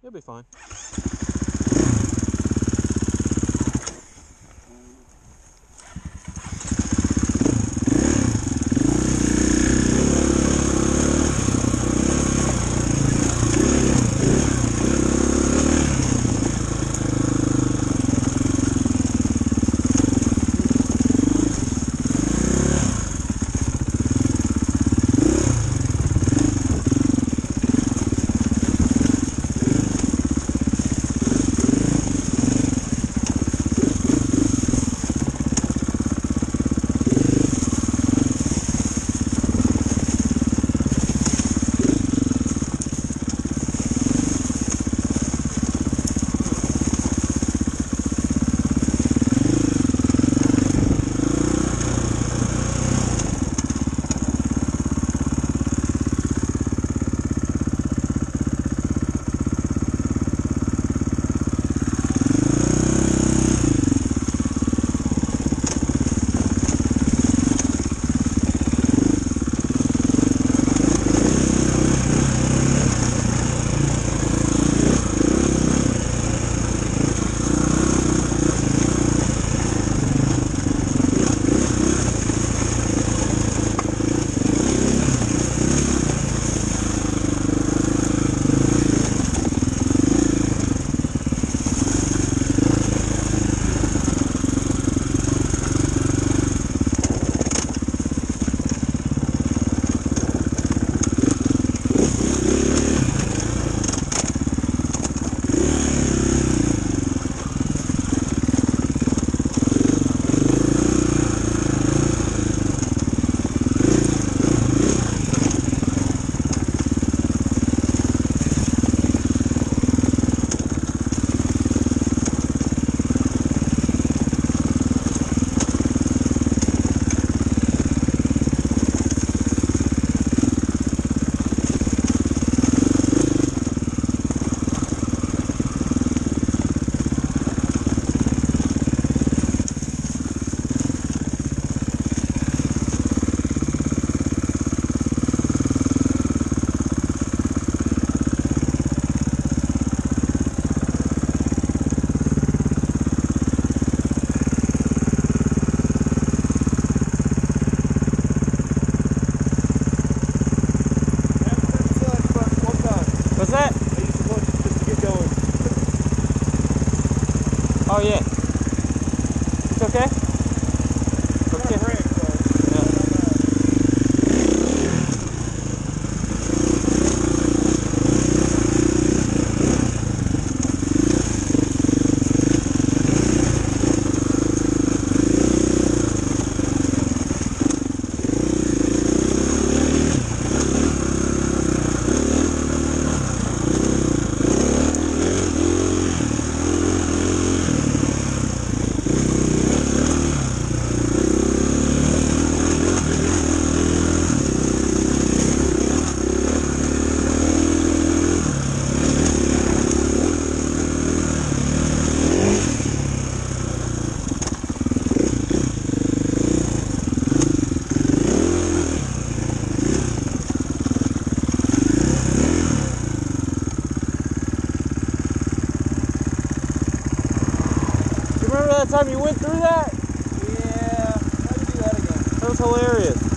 You'll be fine. What's that? I used to watch it just to get going. Oh yeah. It's okay? It's okay. Not rank, though. Yeah. Remember that time you went through that? Yeah, how do you do that again? That was hilarious.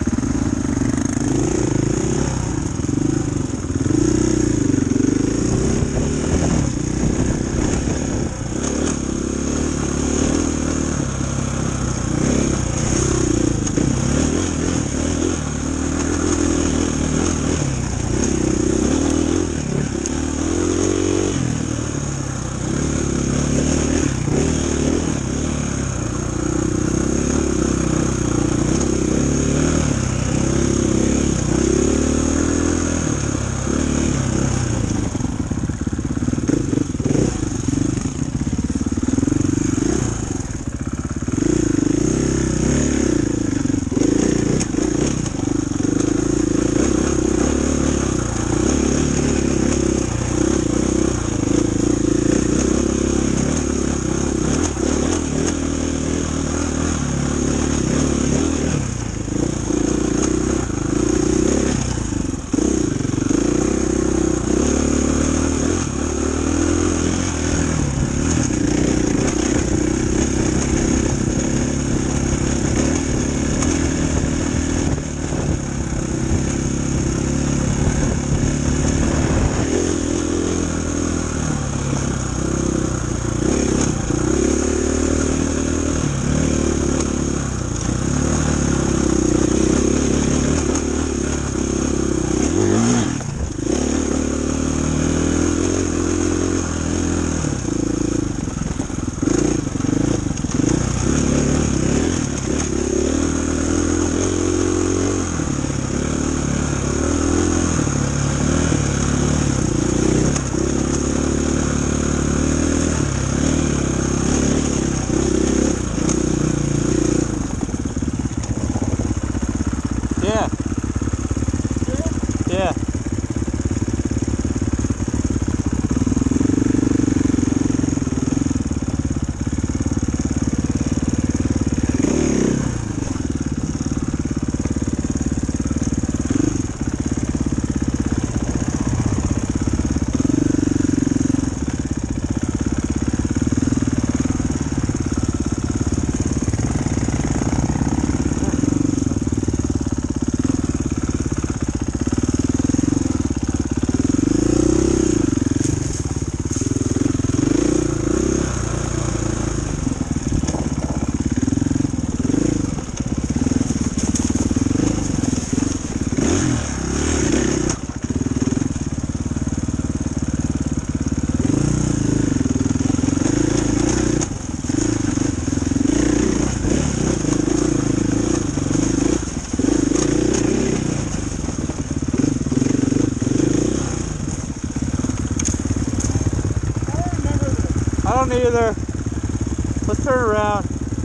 don't either. Let's turn around.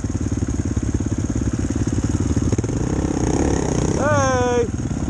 Hey!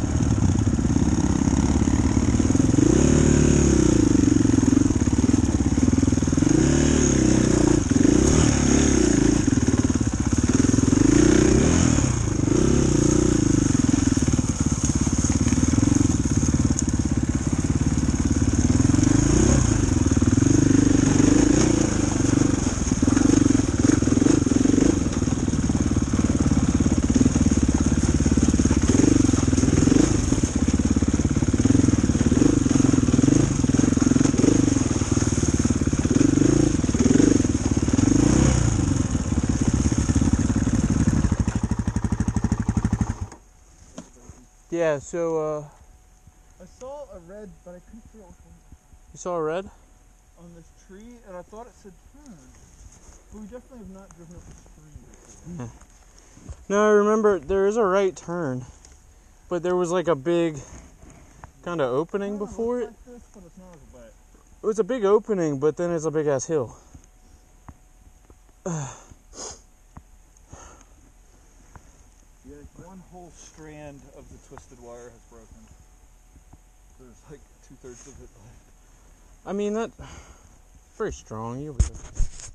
Yeah, so I saw a red, but I couldn't figure out which one you saw a red? on this tree, and I thought it said turn. But we definitely have not driven up this stream before. No, I remember there is a right turn, but there was like a big kind of opening before it. Like this, but it's not as wet. It was a big opening, but then it's a big ass hill. Yeah, one whole strand of the twisted wire has broken. There's like 2/3 of it left. I mean, that very strong. You'll be good.